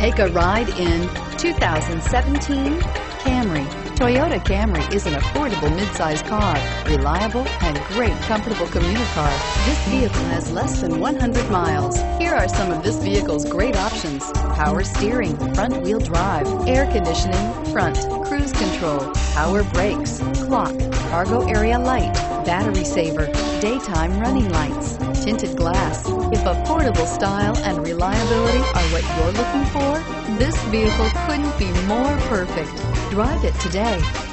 Take a ride in 2017 Camry. Toyota Camry is an affordable midsize car, reliable and great comfortable commuter car. This vehicle has less than 100 miles. Here are some of this vehicle's great options: power steering, front wheel drive, air conditioning, front, cruise control, power brakes, clock, cargo area light, battery saver, daytime running lights, tinted glass. If affordable style and reliability are what you're looking for, this vehicle couldn't be more perfect. Drive it today.